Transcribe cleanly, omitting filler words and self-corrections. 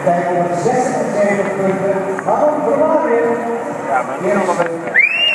576 punten. Waarom verwaar je? Ja, maar niet nog een